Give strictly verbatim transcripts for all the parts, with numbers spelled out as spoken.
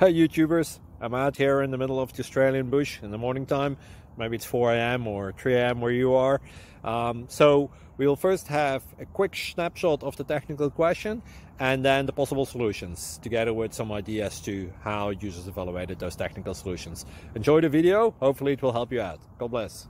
Hey YouTubers, I'm out here in the middle of the Australian bush in the morning time. Maybe it's four A M or three A M where you are. Um, so we will first have a quick snapshot of the technical question and then the possible solutions, together with some ideas to how users evaluated those technical solutions. Enjoy the video, hopefully it will help you out. God bless.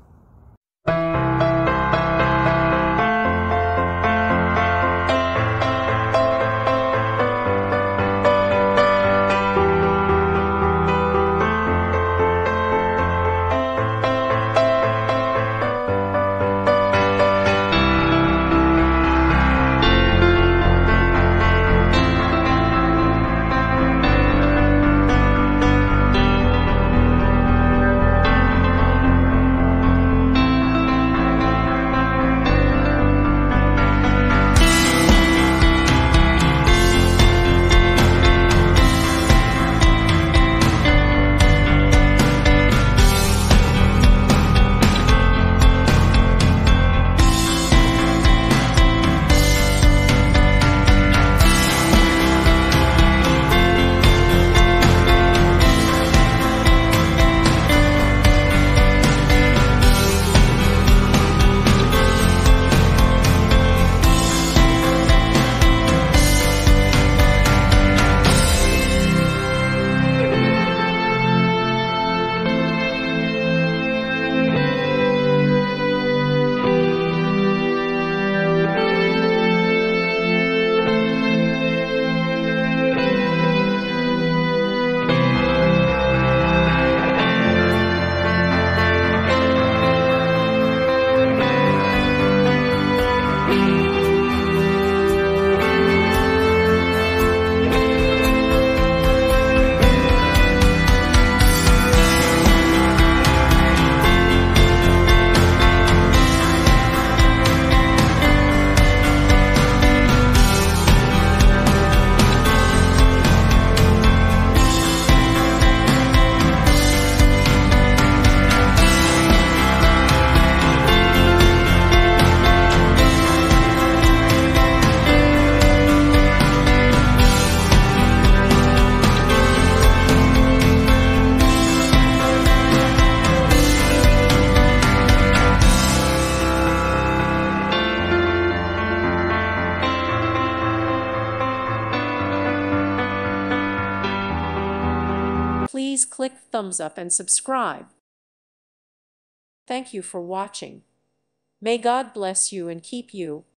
Please click thumbs up and subscribe. Thank you for watching. May God bless you and keep you.